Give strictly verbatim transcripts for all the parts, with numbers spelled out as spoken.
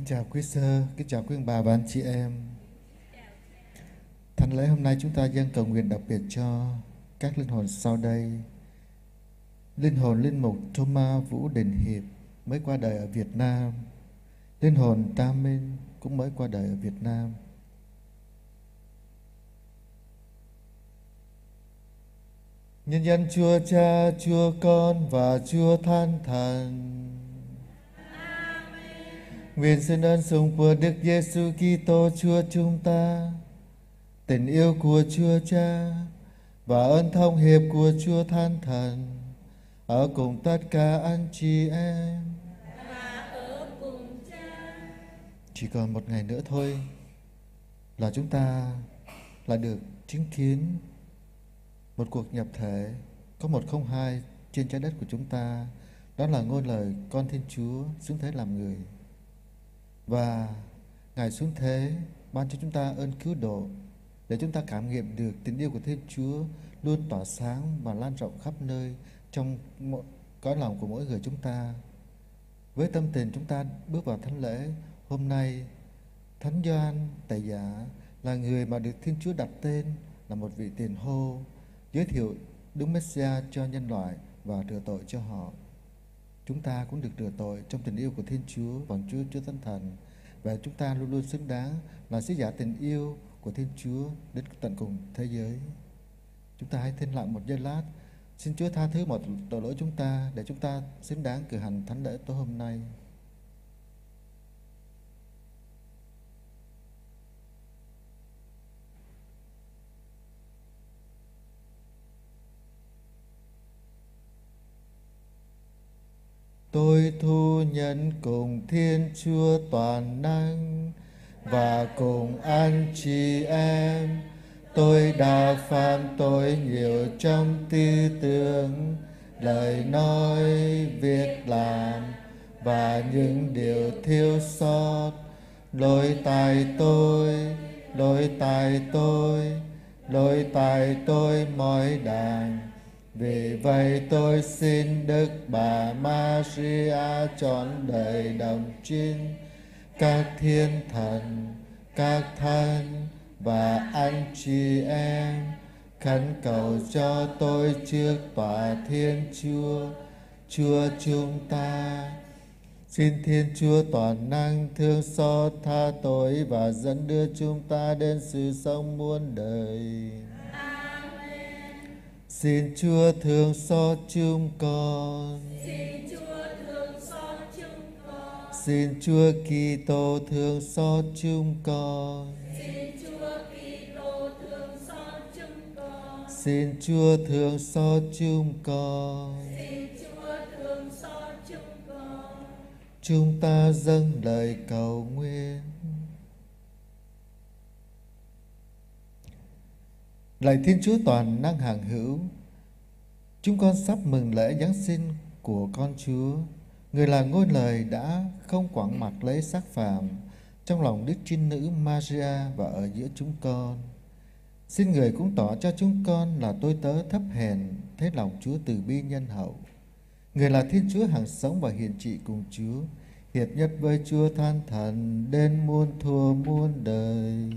Kính chào quý sơ, kính chào quý ông bà và anh chị em. Thánh lễ hôm nay chúng ta dâng cầu nguyện đặc biệt cho các linh hồn sau đây. Linh hồn linh mục Thomas Vũ Đình Hiệp mới qua đời ở Việt Nam. Linh hồn Tam Minh cũng mới qua đời ở Việt Nam. Nhân danh Chúa Cha, Chúa Con và Chúa Thánh Thần. Nguyện xin ơn sủng của Đức Giêsu Kitô Chúa chúng ta, tình yêu của Chúa Cha và ơn thông hiệp của Chúa Thánh Thần ở cùng tất cả anh chị em. Và ở cùng Cha. Chỉ còn một ngày nữa thôi là chúng ta lại được chứng kiến một cuộc nhập thể có một không hai trên trái đất của chúng ta. Đó là ngôi lời con Thiên Chúa xuống thế làm người. Và Ngài xuống thế ban cho chúng ta ơn cứu độ để chúng ta cảm nghiệm được tình yêu của Thiên Chúa luôn tỏa sáng và lan rộng khắp nơi trong cõi lòng của mỗi người chúng ta. Với tâm tình chúng ta bước vào thánh lễ hôm nay, Thánh Gioan Tẩy Giả là người mà được Thiên Chúa đặt tên là một vị tiền hô, giới thiệu Đức Messiah cho nhân loại và rửa tội cho họ. Chúng ta cũng được rửa tội trong tình yêu của Thiên Chúa bằng Chúa Chúa Thánh Thần, và chúng ta luôn luôn xứng đáng là sứ giả tình yêu của Thiên Chúa đến tận cùng thế giới. Chúng ta hãy thinh lặng một giây lát, xin Chúa tha thứ một tội lỗi chúng ta để chúng ta xứng đáng cử hành thánh lễ tối hôm nay. Tôi thu nhận cùng Thiên Chúa toàn năng và cùng anh chị em, tôi đã phạm tội nhiều trong tư tưởng, lời nói, việc làm và những điều thiếu sót. Lỗi tại tôi, lỗi tại tôi, lỗi tại tôi mỗi đàn. Vì vậy tôi xin Đức Bà Maria trọn đời đồng trinh, các thiên thần, các thánh và anh chị em khẩn cầu cho tôi trước tòa Thiên Chúa, Chúa chúng ta. Xin Thiên Chúa toàn năng thương xót tha tội và dẫn đưa chúng ta đến sự sống muôn đời. Xin Chúa thương xót chúng con. Xin Chúa thương xót chúng con. Xin Chúa Kitô thương xót chúng con. Xin Chúa Kitô thương xót chúng con. Xin Chúa thương xót chúng con. Xin Chúa thương xót chúng con. Chúng ta dâng lời cầu nguyện. Lạy Thiên Chúa toàn năng hằng hữu, chúng con sắp mừng lễ Giáng sinh của con Chúa. Người là ngôi lời đã không quẳng mặc lấy xác phàm trong lòng Đức Trinh Nữ Maria và ở giữa chúng con. Xin Người cũng tỏ cho chúng con là tôi tớ thấp hèn, thấy lòng Chúa từ bi nhân hậu. Người là Thiên Chúa hằng sống và hiển trị cùng Chúa, hiệp nhất với Chúa Thánh Thần đến muôn thuở muôn đời.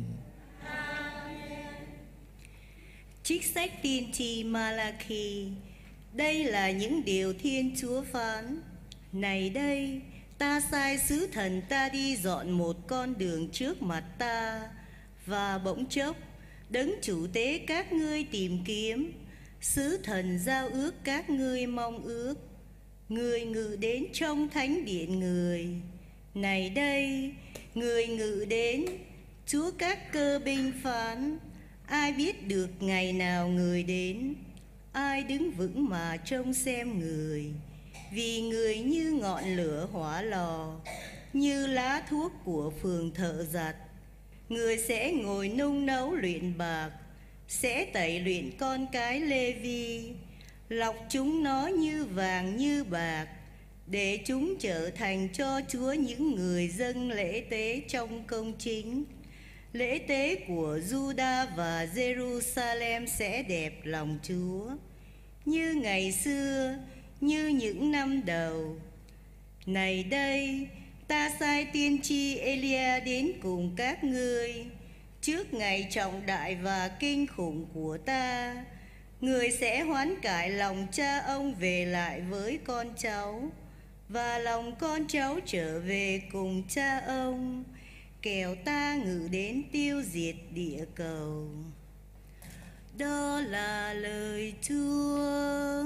Trích sách tiên tri Malachi. Đây là những điều Thiên Chúa phán: Này đây, ta sai sứ thần ta đi dọn một con đường trước mặt ta, và bỗng chốc đấng chủ tế các ngươi tìm kiếm, sứ thần giao ước các ngươi mong ước, người ngự đến trong thánh điện người. Này đây, người ngự đến, Chúa các cơ binh phán: Ai biết được ngày nào người đến? Ai đứng vững mà trông xem người? Vì người như ngọn lửa hỏa lò, như lá thuốc của phường thợ giặt. Người sẽ ngồi nung nấu luyện bạc, sẽ tẩy luyện con cái Lê Vi, lọc chúng nó như vàng như bạc, để chúng trở thành cho Chúa những người dâng lễ tế trong công chính. Lễ tế của Juda và Jerusalem sẽ đẹp lòng Chúa, như ngày xưa, như những năm đầu. Này đây, ta sai tiên tri Elia đến cùng các ngươi trước ngày trọng đại và kinh khủng của ta. Người sẽ hoán cải lòng cha ông về lại với con cháu, và lòng con cháu trở về cùng cha ông, kẻo ta ngự đến tiêu diệt địa cầu. Đó là lời Chúa.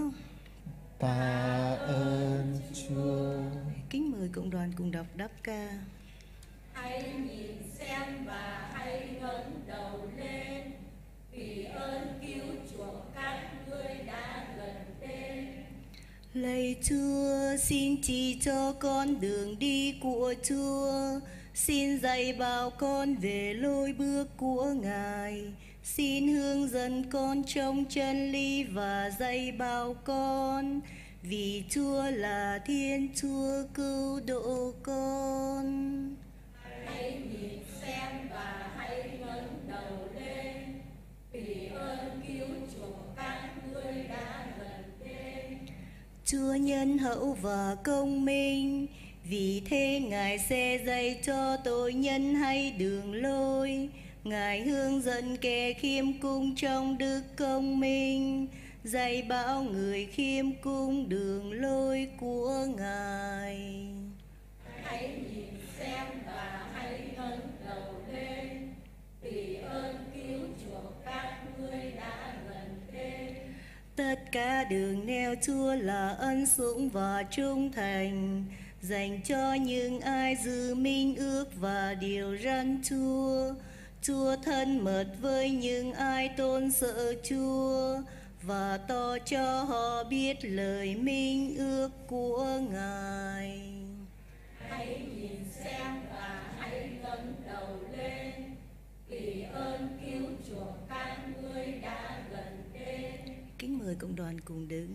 Ta ơn Chúa. Kính mời cộng đoàn cùng đọc đáp ca. Hãy nhìn xem và hãy ngẩng đầu lên, vì ơn cứu chuộc các ngươi đã gần đến. Lạy Chúa, xin chỉ cho con đường đi của Chúa, xin dạy bảo con về lối bước của Ngài, xin hướng dẫn con trong chân lý và dạy bảo con, vì Chúa là Thiên Chúa cứu độ con. Hãy nhìn xem và hãy ngẩng đầu lên, vì ơn cứu chuộc các ngươi đã gần đến. Chúa nhân hậu và công minh, vì thế Ngài sẽ dạy cho tội nhân hay đường lối. Ngài hướng dẫn kẻ khiêm cung trong đức công minh, dạy bảo người khiêm cung đường lối của Ngài. Hãy nhìn xem và hãy ngẩng đầu lên, vì ơn cứu chuộc các ngươi đã gần đến. Tất cả đường nẻo Chúa là ân sủng và trung thành, dành cho những ai giữ minh ước và điều răn Chúa. Chúa thân mật với những ai tôn sợ Chúa, và tỏ cho họ biết lời minh ước của Ngài. Hãy nhìn xem và hãy ngẩng đầu lên, vì ơn cứu chuộc các ngươi đã gần đến. Kính mời cộng đoàn cùng đứng.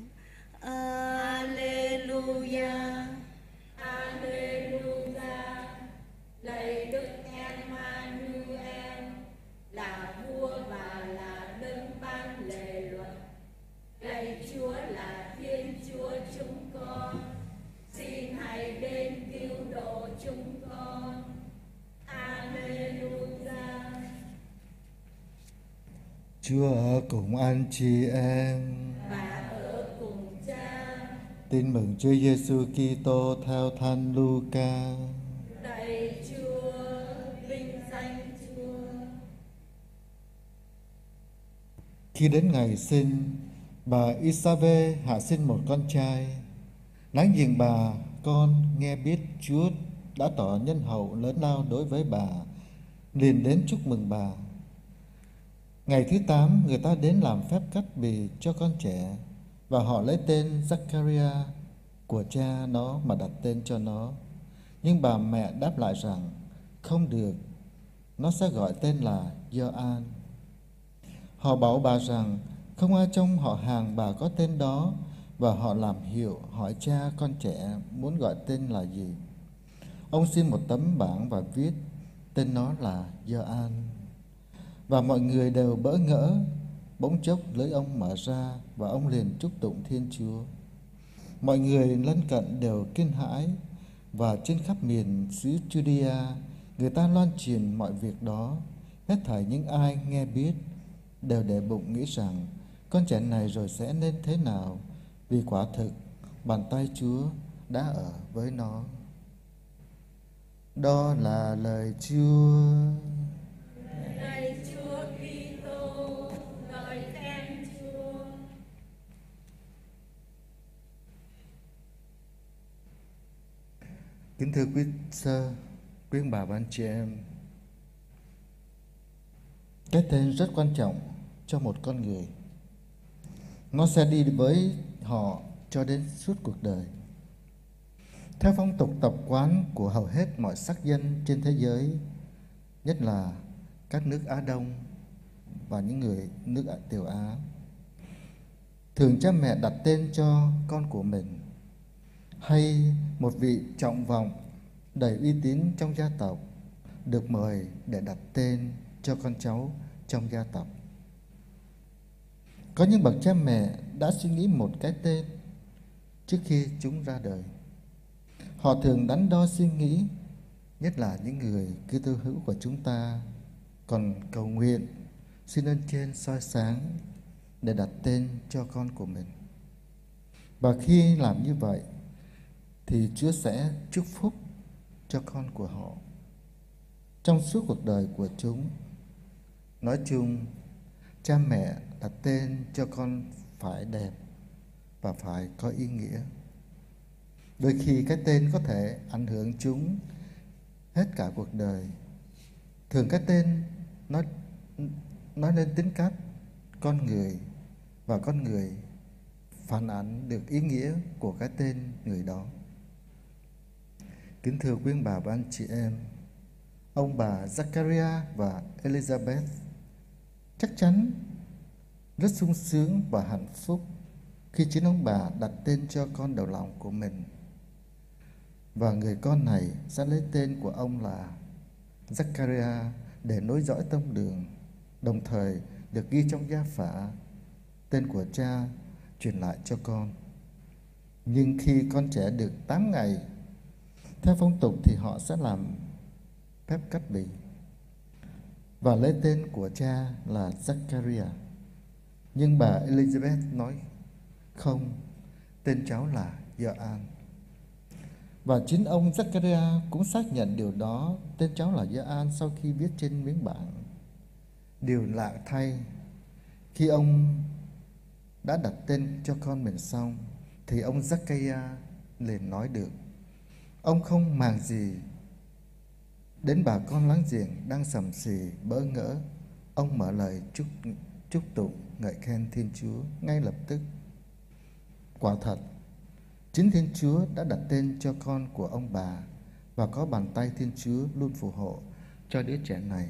Alleluia. Alleluia. Lạy Đức Emmanuel, là vua và là đấng ban lề luật. Lạy Chúa là Thiên Chúa chúng con, xin hãy đến cứu độ chúng con. Alleluia. Chúa ở cùng anh chị em. Và ở cùng Cha. Tin mừng Chúa Giêsu Kitô theo Thánh Luca. Lạy Chúa, vinh danh Chúa. Khi đến ngày sinh, bà Isabel hạ sinh một con trai. Láng giềng bà con nghe biết Chúa đã tỏ nhân hậu lớn lao đối với bà, liền đến chúc mừng bà. Ngày thứ tám, người ta đến làm phép cắt bì cho con trẻ, và họ lấy tên Zachariah của cha nó mà đặt tên cho nó. Nhưng bà mẹ đáp lại rằng không được, nó sẽ gọi tên là Gioan. Họ bảo bà rằng không ai trong họ hàng bà có tên đó, và họ làm hiệu hỏi cha con trẻ muốn gọi tên là gì. Ông xin một tấm bảng và viết tên nó là Gioan. Và mọi người đều bỡ ngỡ. Bỗng chốc lưỡi ông mở ra, và ông liền chúc tụng Thiên Chúa. Mọi người lân cận đều kinh hãi, và trên khắp miền xứ Judea người ta loan truyền mọi việc đó. Hết thảy những ai nghe biết đều để bụng nghĩ rằng con trẻ này rồi sẽ nên thế nào, vì quả thực bàn tay Chúa đã ở với nó. Đó là lời Chúa. Lạy Chúa Kitô, ngợi khen Chúa. Kính thưa quý sơ, quý ông bà và anh chị em, cái tên rất quan trọng cho một con người. Nó sẽ đi với họ cho đến suốt cuộc đời. Theo phong tục tập quán của hầu hết mọi sắc dân trên thế giới, nhất là các nước Á Đông và những người nước Tiểu Á, thường cha mẹ đặt tên cho con của mình, hay một vị trọng vọng đầy uy tín trong gia tộc được mời để đặt tên cho con cháu trong gia tộc. Có những bậc cha mẹ đã suy nghĩ một cái tên trước khi chúng ra đời. Họ thường đắn đo suy nghĩ, nhất là những người Kitô hữu của chúng ta, còn cầu nguyện xin ơn trên soi sáng để đặt tên cho con của mình. Và khi làm như vậy thì Chúa sẽ chúc phúc cho con của họ trong suốt cuộc đời của chúng. Nói chung, cha mẹ đặt tên cho con phải đẹp và phải có ý nghĩa. Đôi khi cái tên có thể ảnh hưởng chúng hết cả cuộc đời. Thường cái tên nói, nói lên tính cách con người, và con người phản ảnh được ý nghĩa của cái tên người đó. Kính thưa quý bà và anh chị em, ông bà Zachariah và Elizabeth chắc chắn rất sung sướng và hạnh phúc khi chính ông bà đặt tên cho con đầu lòng của mình. Và người con này sẽ lấy tên của ông là Zachariah để nối dõi tông đường, đồng thời được ghi trong gia phả tên của cha truyền lại cho con. Nhưng khi con trẻ được tám ngày, theo phong tục thì họ sẽ làm phép cắt bì và lấy tên của cha là Zachariah. Nhưng bà Elizabeth nói không, tên cháu là Gioan. Và chính ông Zachariah cũng xác nhận điều đó, tên cháu là Gioan, sau khi viết trên miếng bảng. Điều lạ thay, khi ông đã đặt tên cho con mình xong thì ông Zachariah liền nói được. Ông không màng gì đến bà con láng giềng đang sầm sì bỡ ngỡ. Ông mở lời chúc chúc tụng ngợi khen Thiên Chúa ngay lập tức. Quả thật, chính Thiên Chúa đã đặt tên cho con của ông bà, và có bàn tay Thiên Chúa luôn phù hộ cho đứa trẻ này.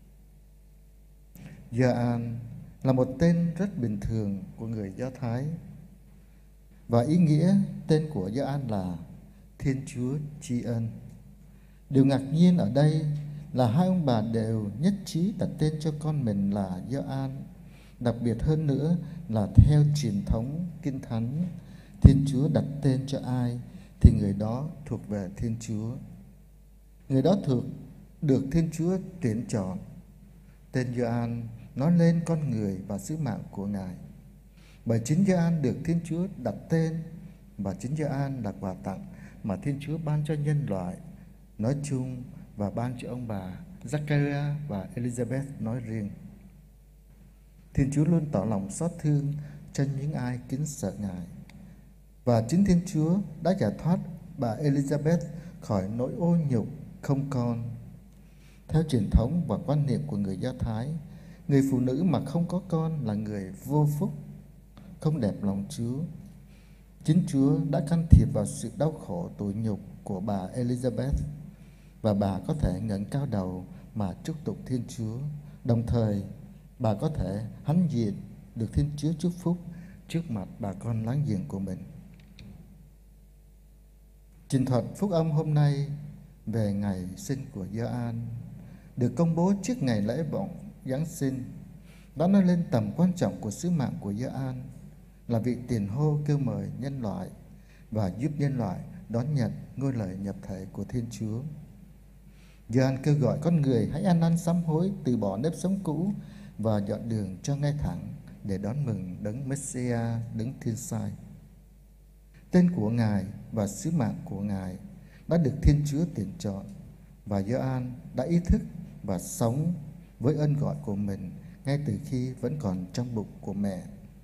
Gioan là một tên rất bình thường của người Do Thái, và ý nghĩa tên của Gioan là Thiên Chúa tri ân. Điều ngạc nhiên ở đây là hai ông bà đều nhất trí đặt tên cho con mình là Gioan. Đặc biệt hơn nữa là theo truyền thống Kinh Thánh, Thiên Chúa đặt tên cho ai thì người đó thuộc về Thiên Chúa. Người đó thuộc được Thiên Chúa tuyển chọn. Tên Gioan nói lên con người và sứ mạng của Ngài. Bởi chính Gioan được Thiên Chúa đặt tên, và chính Gioan là quà tặng mà Thiên Chúa ban cho nhân loại nói chung và ban cho ông bà Zachariah và Elizabeth nói riêng. Thiên Chúa luôn tỏ lòng xót thương cho những ai kính sợ Ngài. Và chính Thiên Chúa đã giải thoát bà Elizabeth khỏi nỗi ô nhục không con. Theo truyền thống và quan niệm của người Do Thái, người phụ nữ mà không có con là người vô phúc, không đẹp lòng Chúa. Chính Chúa đã can thiệp vào sự đau khổ tủi nhục của bà Elizabeth, và bà có thể ngẩng cao đầu mà chúc tụng Thiên Chúa. Đồng thời, bà có thể hãnh diện được Thiên Chúa chúc phúc trước mặt bà con láng giềng của mình. Trình thuật phúc âm hôm nay về ngày sinh của Gioan được công bố trước ngày lễ vọng Giáng sinh. Đó nói lên tầm quan trọng của sứ mạng của Gioan là vị tiền hô kêu mời nhân loại và giúp nhân loại đón nhận ngôi lời nhập thể của Thiên Chúa. Gioan kêu gọi con người hãy ăn năn sám hối, từ bỏ nếp sống cũ và dọn đường cho ngay thẳng để đón mừng đấng Messiah, đấng Thiên Sai. Tên của Ngài và sứ mạng của Ngài đã được Thiên Chúa tuyển chọn, và Gioan đã ý thức và sống với ơn gọi của mình ngay từ khi vẫn còn trong bụng của mẹ.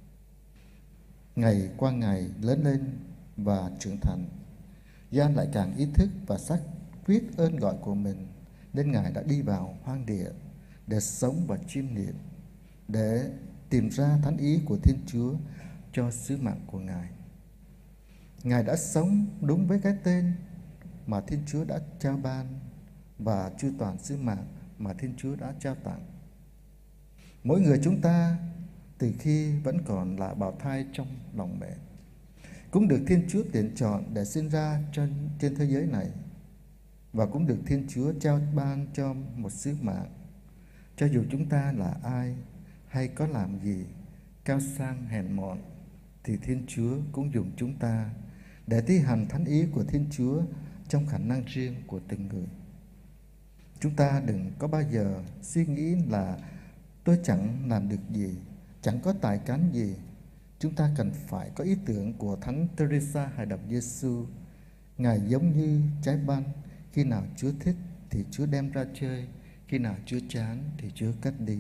Ngày qua ngày lớn lên và trưởng thành, Gioan lại càng ý thức và xác quyết ơn gọi của mình, nên Ngài đã đi vào hoang địa để sống và chiêm nghiệm, để tìm ra thánh ý của Thiên Chúa cho sứ mạng của Ngài. Ngài đã sống đúng với cái tên mà Thiên Chúa đã trao ban và chu toàn sứ mạng mà Thiên Chúa đã trao tặng. Mỗi người chúng ta từ khi vẫn còn là bào thai trong lòng mẹ cũng được Thiên Chúa tuyển chọn để sinh ra trên, trên thế giới này, và cũng được Thiên Chúa trao ban cho một sứ mạng. Cho dù chúng ta là ai hay có làm gì cao sang hèn mọn, thì Thiên Chúa cũng dùng chúng ta để thi hành thánh ý của Thiên Chúa trong khả năng riêng của từng người. Chúng ta đừng có bao giờ suy nghĩ là tôi chẳng làm được gì, chẳng có tài cán gì. Chúng ta cần phải có ý tưởng của Thánh Teresa Hài Đồng Giêsu. Ngài giống như trái banh, khi nào Chúa thích thì Chúa đem ra chơi, khi nào Chúa chán thì Chúa cất đi.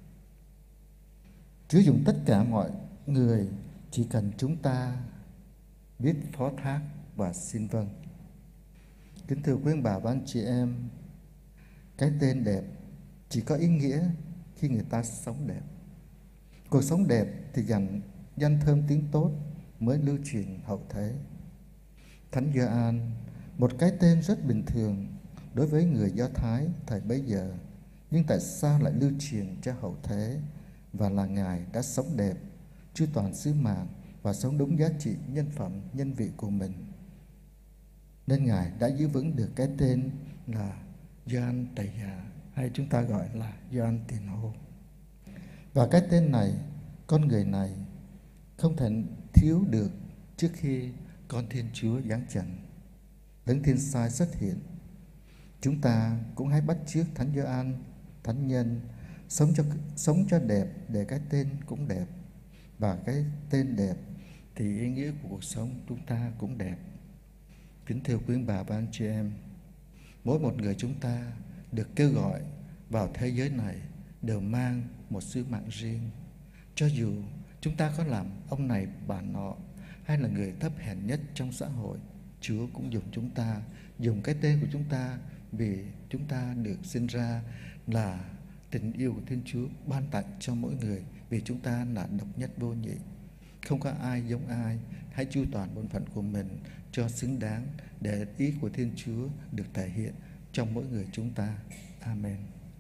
Chúa dùng tất cả mọi người, chỉ cần chúng ta biết phó thác và xin vâng. Kính thưa quý ông bà và anh chị em, cái tên đẹp chỉ có ý nghĩa khi người ta sống đẹp. Cuộc sống đẹp thì dành danh thơm tiếng tốt mới lưu truyền hậu thế. Thánh Gioan, một cái tên rất bình thường đối với người Do Thái thời bấy giờ, nhưng tại sao lại lưu truyền cho hậu thế? Và là Ngài đã sống đẹp, chu toàn sứ mạng và sống đúng giá trị nhân phẩm, nhân vị của mình, nên Ngài đã giữ vững được cái tên là Gioan Tẩy Giả, hay chúng ta gọi là Gioan Tiền Hô. Và cái tên này, con người này không thể thiếu được trước khi con Thiên Chúa giáng trần, Đấng Thiên Sai xuất hiện. Chúng ta cũng hãy bắt chước Thánh Gioan, thánh nhân, sống cho sống cho đẹp để cái tên cũng đẹp, và cái tên đẹp thì ý nghĩa của cuộc sống chúng ta cũng đẹp. Kính thưa quý bà và anh chị em, mỗi một người chúng ta được kêu gọi vào thế giới này đều mang một sứ mạng riêng. Cho dù chúng ta có làm ông này bà nọ, hay là người thấp hèn nhất trong xã hội, Chúa cũng dùng chúng ta, dùng cái tên của chúng ta, vì chúng ta được sinh ra là tình yêu của Thiên Chúa ban tặng cho mỗi người, vì chúng ta là độc nhất vô nhị, không có ai giống ai. Hãy chu toàn bổn phận của mình cho xứng đáng, để ý của Thiên Chúa được thể hiện trong mỗi người chúng ta. Amen.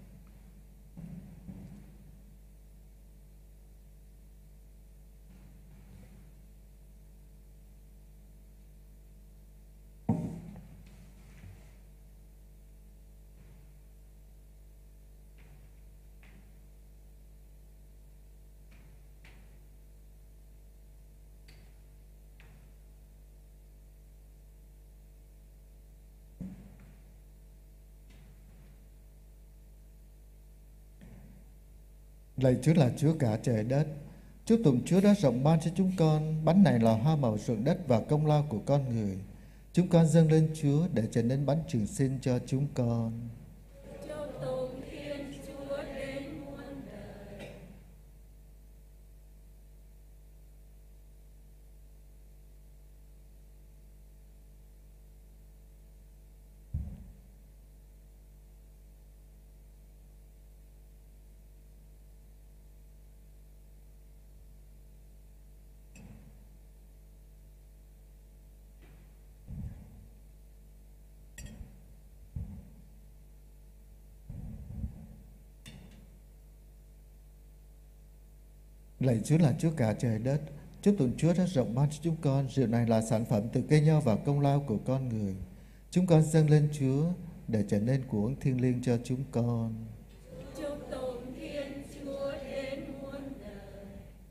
Lạy Chúa là Chúa cả trời đất, chúc tụng Chúa đã rộng ban cho chúng con. Bánh này là hoa màu ruộng đất và công lao của con người. Chúng con dâng lên Chúa để trở nên bánh trường sinh cho chúng con. Lạy Chúa là Chúa cả trời đất, chúc tụng Chúa đã rộng ban cho chúng con. Rượu này là sản phẩm từ cây nho và công lao của con người. Chúng con dâng lên Chúa để trở nên của uống thiêng liêng cho chúng con. Chúc tụng Thiên Chúa đến muôn đời.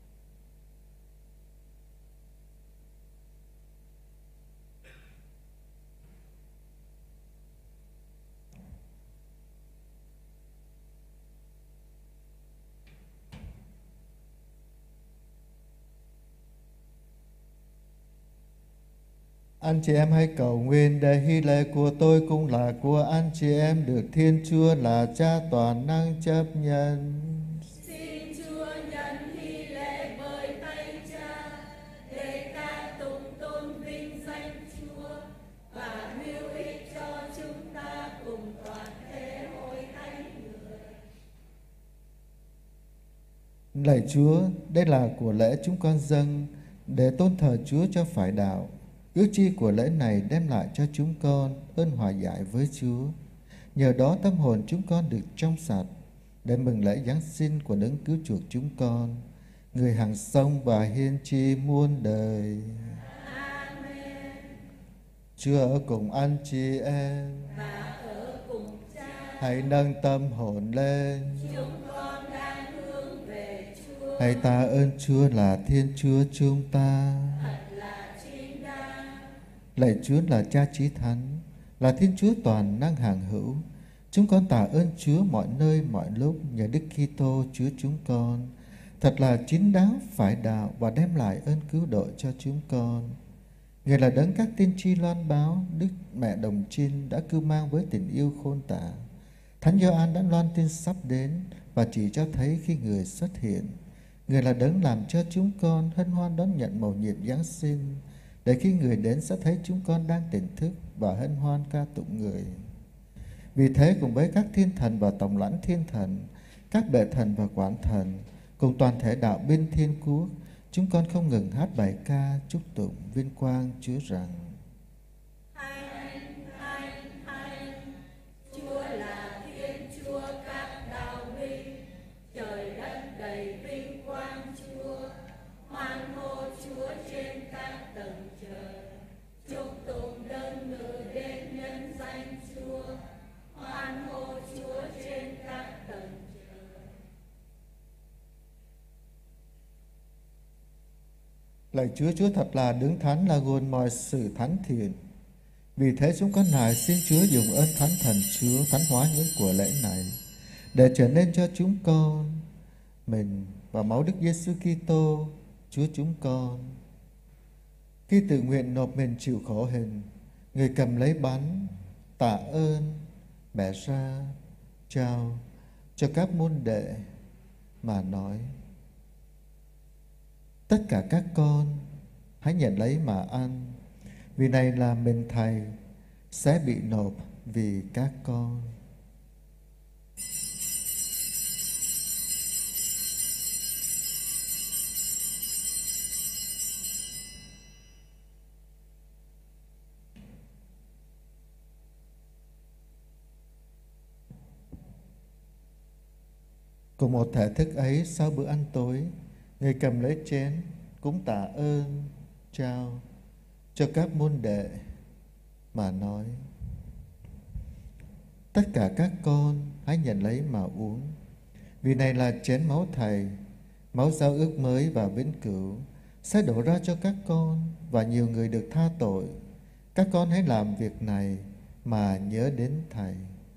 Anh chị em hãy cầu nguyện để hy lễ của tôi cũng là của anh chị em được Thiên Chúa là Cha toàn năng chấp nhận. Xin Chúa nhận hy lễ bởi tay Cha, để ta tụng tôn vinh danh Chúa và mưu ích cho chúng ta cùng toàn thể hội thánh người. Lạy Chúa, đây là của lễ chúng con dâng để tôn thờ Chúa cho phải đạo. Ước chi của lễ này đem lại cho chúng con ơn hòa giải với Chúa. Nhờ đó tâm hồn chúng con được trong sạch, để mừng lễ Giáng sinh của Đấng cứu chuộc chúng con, người hằng sống và hiên tri muôn đời. Amen. Chúa ở cùng anh chị em, Và ở cùng Cha. hãy nâng tâm hồn lên. Chúng con đang hướng về Chúa. Hãy tạ ơn Chúa là Thiên Chúa chúng ta. Thật là chính đáng, Lạy Chúa là Cha Chí Thánh, là Thiên Chúa toàn năng hàng hữu. Chúng con tạ ơn Chúa mọi nơi mọi lúc nhờ Đức Kitô Chúa chúng con, thật là chính đáng phải đạo và đem lại ơn cứu độ cho chúng con. Người là đấng các tiên tri loan báo, Đức Mẹ Đồng Trinh đã cưu mang với tình yêu khôn tả. Thánh Gioan đã loan tin sắp đến và chỉ cho thấy khi người xuất hiện. Người là đấng làm cho chúng con hân hoan đón nhận mầu nhiệm Giáng sinh, để khi người đến sẽ thấy chúng con đang tỉnh thức và hân hoan ca tụng người. Vì thế cùng với các thiên thần và tổng lãnh thiên thần, các bệ thần và quản thần, cùng toàn thể đạo binh thiên quốc, chúng con không ngừng hát bài ca chúc tụng vinh quang Chúa rằng: Thánh, thánh, thánh, Chúa là Thiên Chúa các đạo binh, trời đất đầy vinh quang Chúa, hoan hô Chúa trên các tầng trời, chúc tụng đấng ngự đến nhân danh Chúa, hoan hô Chúa trên các tầng trời. Lạy Chúa, Chúa thật là đứng thánh, là nguồn mọi sự thánh thiện. Vì thế chúng con nài xin Chúa dùng ơn thánh thần Chúa thánh hóa những của lễ này, để trở nên cho chúng con mình và máu Đức Giêsu Kitô Chúa chúng con. Khi tự nguyện nộp mình chịu khổ hình, người cầm lấy bánh, tạ ơn, bẻ ra, trao cho các môn đệ mà nói: tất cả các con hãy nhận lấy mà ăn, vì này là mình Thầy sẽ bị nộp vì các con. Cùng một thể thức ấy, sau bữa ăn tối, người cầm lấy chén cũng tạ ơn, trao cho các môn đệ mà nói: tất cả các con hãy nhận lấy mà uống, vì này là chén máu Thầy, máu giao ước mới và vĩnh cửu, sẽ đổ ra cho các con và nhiều người được tha tội. Các con hãy làm việc này mà nhớ đến Thầy.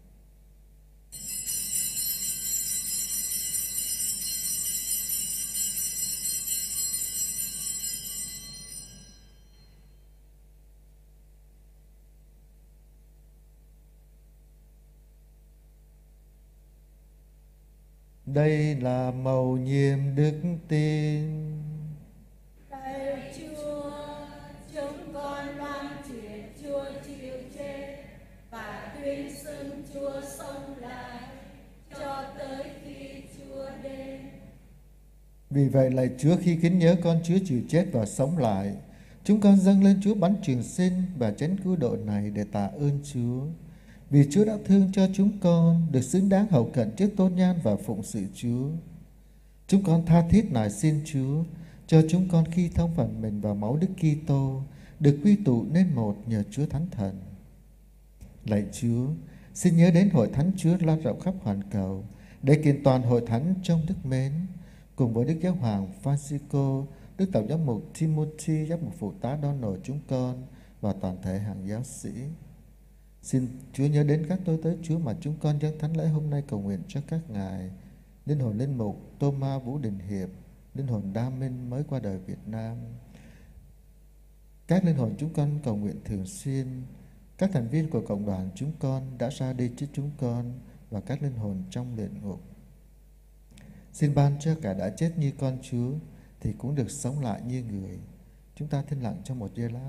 Đây là mầu nhiệm đức tin. Lạy Chúa, chúng con loan truyền Chúa chịu chết và tuyên xưng Chúa sống lại cho tới khi Chúa đến. Vì vậy lạy Chúa, khi kính nhớ con Chúa chịu chết và sống lại, chúng con dâng lên Chúa bánh trường sinh và chén cứu độ này để tạ ơn Chúa. Vì Chúa đã thương cho chúng con được xứng đáng hầu cận trước tôn nhan và phụng sự Chúa. Chúng con tha thiết nài xin Chúa cho chúng con khi thông phần mình vào máu Đức Kitô được quy tụ nên một nhờ Chúa Thánh Thần. Lạy Chúa, xin nhớ đến hội thánh Chúa lan rộng khắp hoàn cầu để kiện toàn hội thánh trong đức mến, cùng với Đức Giáo hoàng Francisco, Đức Tổng giám mục Timothy, giám mục phụ tá đón nổi chúng con và toàn thể hàng giáo sĩ. Xin Chúa nhớ đến các tôi tới Chúa mà chúng con dâng thánh lễ hôm nay cầu nguyện cho các ngài: linh hồn linh mục Thomas Vũ Đình Hiệp, linh hồn Đa Minh mới qua đời Việt Nam. Các linh hồn chúng con cầu nguyện thường xuyên, các thành viên của cộng đoàn chúng con đã ra đi trước chúng con và các linh hồn trong luyện ngục. Xin ban cho cả đã chết như con Chúa thì cũng được sống lại như người. Chúng ta thinh lặng trong một giây lát.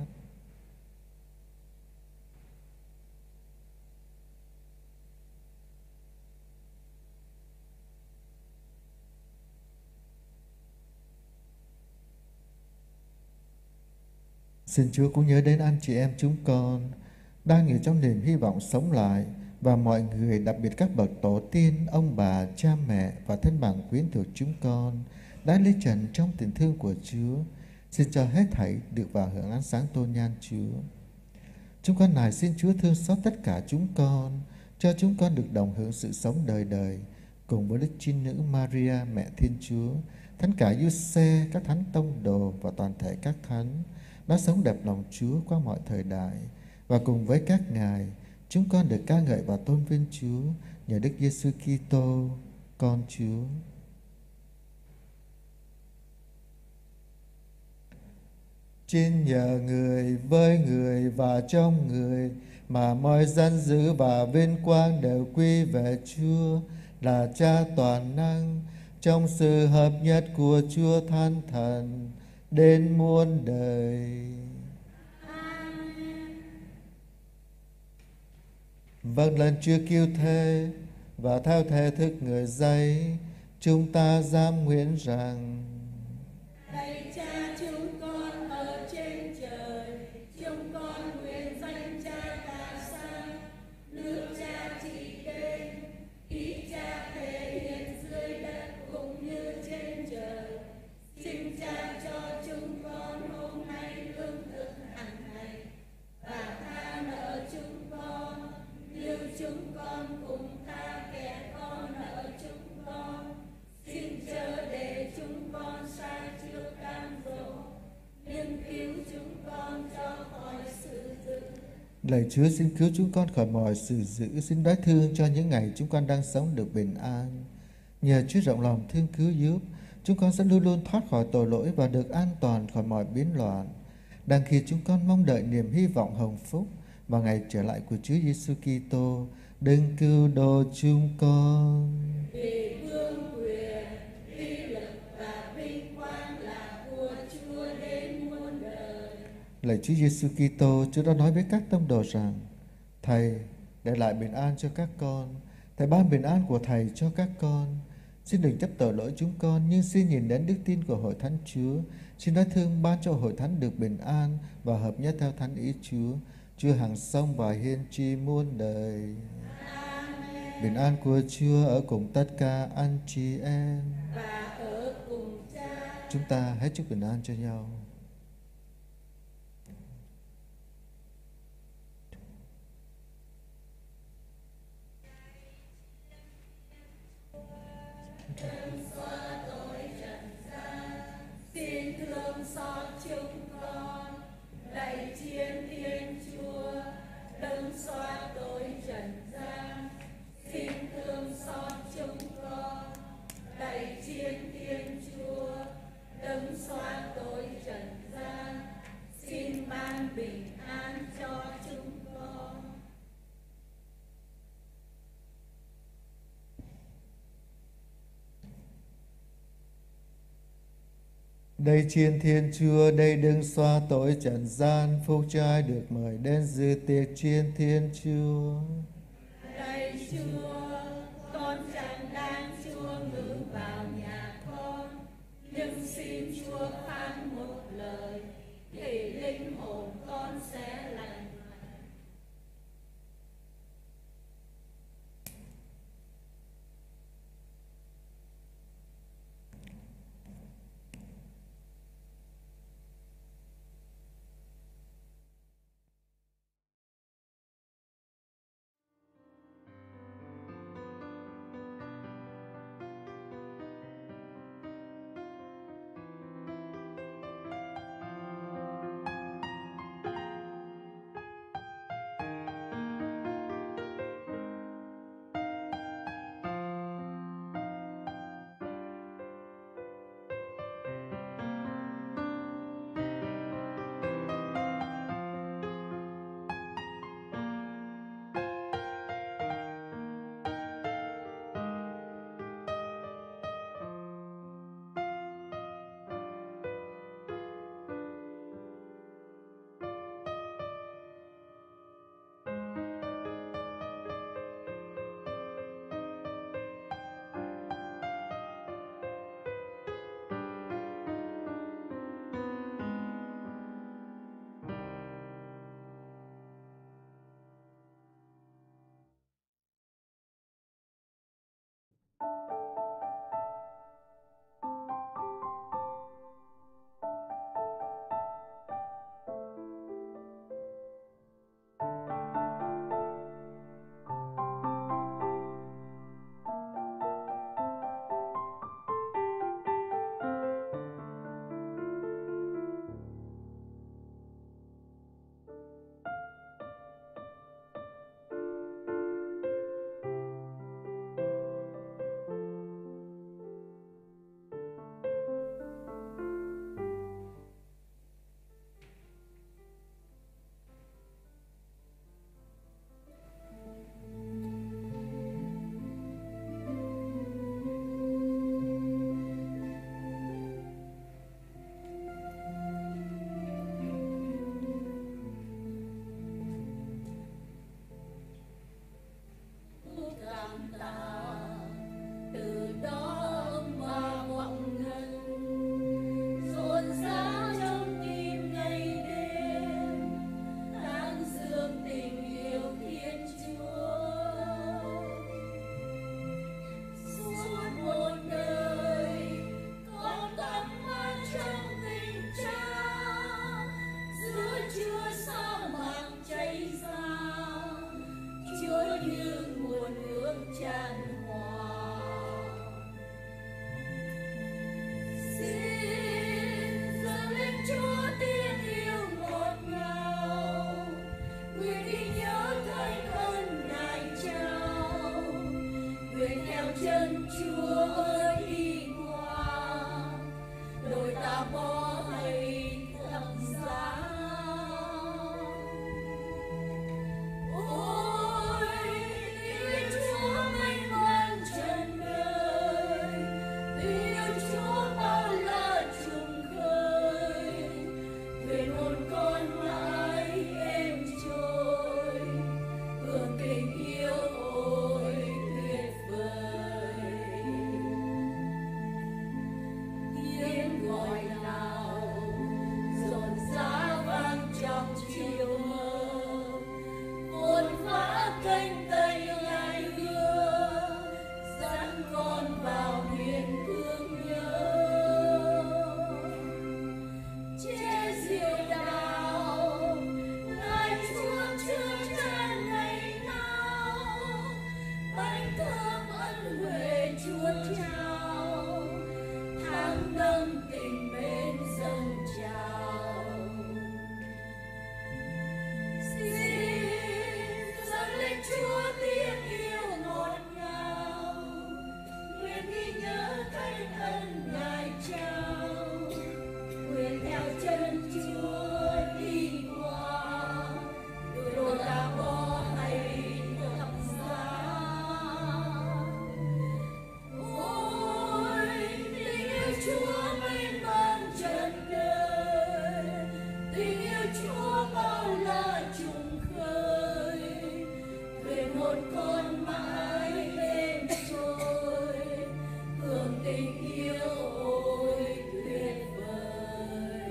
Xin Chúa cũng nhớ đến anh chị em chúng con đang ở trong niềm hy vọng sống lại, và mọi người, đặc biệt các bậc tổ tiên, ông bà, cha mẹ và thân bằng quyến thuộc chúng con đã lấy trần trong tình thương của Chúa. Xin cho hết thảy được vào hưởng ánh sáng tôn nhan Chúa. Chúng con nài xin Chúa thương xót tất cả chúng con, cho chúng con được đồng hưởng sự sống đời đời cùng với Đức Trinh Nữ Maria, Mẹ Thiên Chúa, Thánh cả Giuse, các thánh tông đồ và toàn thể các thánh, đã sống đẹp lòng Chúa qua mọi thời đại. Và cùng với các ngài, chúng con được ca ngợi và tôn vinh Chúa nhờ Đức Giêsu Kitô, con Chúa. Chính nhờ người, với người và trong người mà mọi danh dự và vinh quang đều quy về Chúa là Cha toàn năng, trong sự hợp nhất của Chúa Thánh Thần đến muôn đời. Vâng lần Chúa cứu thế và theo thể thức người dạy, chúng ta dám nguyện rằng: Lạy Cha chúng con ở trên trời, chúng con nguyện danh Cha ta sang, nước Cha trị đến, ý Cha thể hiện dưới đất cũng như trên trời. Xin Cha cho chúng con hôm nay lương thực hàng ngày, và tha nợ chúng con như chúng con cũng tha kẻ có nợ chúng con. Xin chớ để chúng con sai trước cám dỗ, nhưng cứu chúng con cho khỏi sự dữ. Lạy Chúa, xin cứu chúng con khỏi mọi sự dữ, xin đói thương cho những ngày chúng con đang sống được bình an. Nhờ Chúa rộng lòng thương cứu giúp, chúng con sẽ luôn luôn thoát khỏi tội lỗi và được an toàn khỏi mọi biến loạn. Đang khi chúng con mong đợi niềm hy vọng hồng phúc vào ngày trở lại của Chúa Giêsu Kitô, đấng cứu độ chúng con. Vì vương quyền, uy lực và vinh quang là của Chúa đến muôn đời. Lạy Chúa Giêsu Kitô, Chúa đã nói với các tông đồ rằng: Thầy để lại bình an cho các con, Thầy ban bình an của Thầy cho các con. Xin đừng chấp tội lỗi chúng con, nhưng xin nhìn đến đức tin của Hội Thánh Chúa. Xin nói thương ban cho Hội Thánh được bình an và hợp nhất theo thánh ý Chúa. Chúa hằng sống và hiên tri muôn đời. Amen. Bình an của Chúa ở cùng tất cả anh chị em. Và ở cùng Cha. Chúng ta hãy chúc bình an cho nhau. Đừng xóa tội trần gian, xin thương xót chúng con. Lạy Chiến Thiên Chúa, đừng xóa tội trần gian, xin thương xót chúng con. Lạy Chiến Thiên Chúa, đừng xóa tội trần gian, xin ban bình an cho chúng con. Đây Chiến Thiên Chúa, đây đừng xóa tội trần gian, phúc cho ai được mời đến dự tiệc Chiến Thiên Chúa. Lạy Chúa, con chẳng đáng Chúa ngự vào nhà con, nhưng xin Chúa phán một lời thì linh hồn con sẽ lành lành. là bó hay thập giá. Ôi tình yêu Chúa mênh mang trần đời, tình yêu Chúa bao la trùng khơi, thuyền hồn con mãi êm trôi, hương tình yêu ôi tuyệt vời. Tiếng gọi nào rộn rã vang trong chiều mơ, vồn vã cánh tay ngài hứa dẫn con vào miền thương nhớ. Che diệu đạo ngài Chúa chưa chan ngày nào, bánh thơm ân huệ Chúa trao, tháng năm tình mến dâng trào. Xin dâng lên Chúa tiếng yêu ngọt ngào, nguyện ghi nhớ thánh ân ngài trao, nguyện theo chân Chúa đi qua, đồ là bó hay thập giá. Ôi tình yêu Chúa mênh mang trần đời, tình yêu Chúa bao la trùng khơi, thuyền hồn con mãi êm trôi, hương tình yêu ôi tuyệt vời.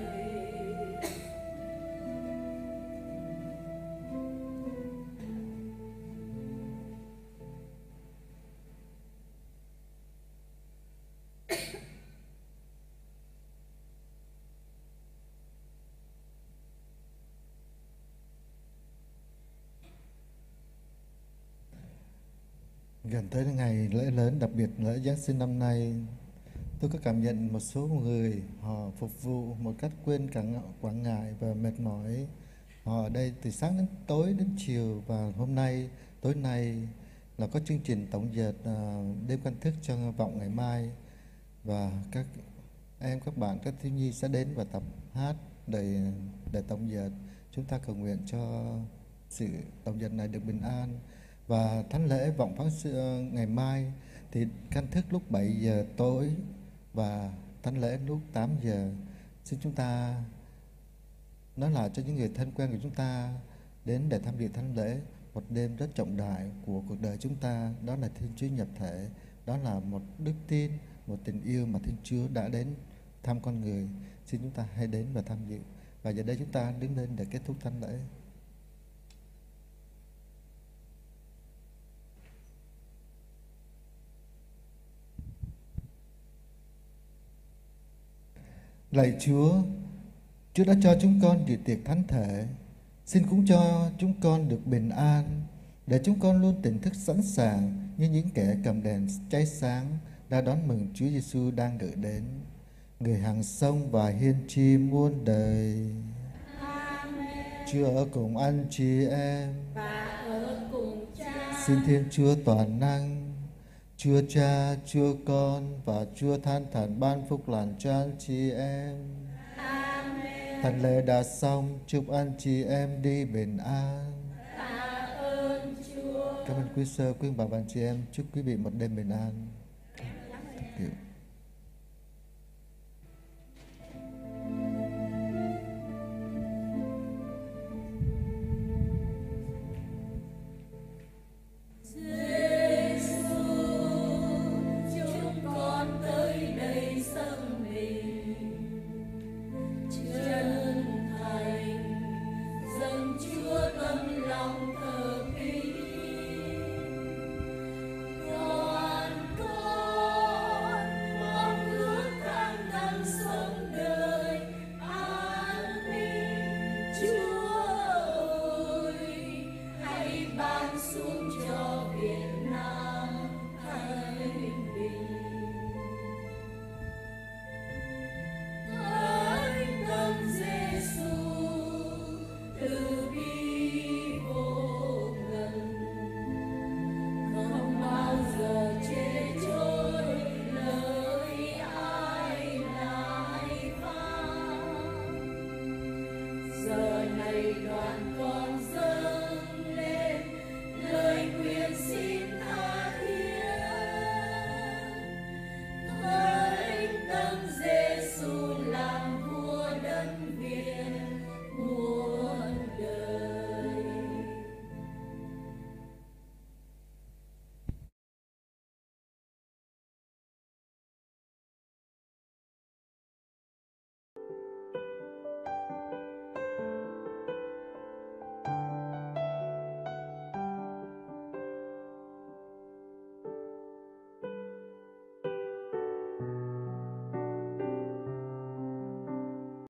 Gần tới ngày lễ lớn, đặc biệt lễ Giáng sinh năm nay, tôi có cảm nhận một số người họ phục vụ một cách quên cả ngọ- quảng ngại và mệt mỏi. Họ ở đây từ sáng đến tối đến chiều, và hôm nay tối nay là có chương trình tổng dệt à, đêm canh thức cho vọng ngày mai, và các em các bạn các thiếu nhi sẽ đến và tập hát để để tổng dệt. Chúng ta cầu nguyện cho sự tổng dệt này được bình an. Và thánh lễ vọng phán sư ngày mai thì canh thức lúc bảy giờ tối và thánh lễ lúc tám giờ. Xin chúng ta nói lại cho những người thân quen của chúng ta đến để tham dự thánh lễ, một đêm rất trọng đại của cuộc đời chúng ta, đó là Thiên Chúa nhập thể, đó là một đức tin, một tình yêu mà Thiên Chúa đã đến thăm con người. Xin chúng ta hãy đến và tham dự. Và giờ đây chúng ta đứng lên để kết thúc thánh lễ. Lạy Chúa, Chúa đã cho chúng con dự tiệc thánh thể. Xin cũng cho chúng con được bình an, để chúng con luôn tỉnh thức sẵn sàng như những kẻ cầm đèn cháy sáng đã đón mừng Chúa Giêsu đang gửi đến, người hàng sông và hiên tri muôn đời. Amen. Chúa ở cùng anh chị em. Và ở cùng Cha. Xin Thiên Chúa toàn năng, Chúa Cha, Chúa Con và Chúa Thánh Thần ban phúc lành cho anh chị em. Amen. Thánh lễ đã xong, chúc anh chị em đi bình an. Tạ ơn Chúa. Cảm ơn quý sơ, quý bà và anh chị em. Chúc quý vị một đêm bình an. Thật kiểu.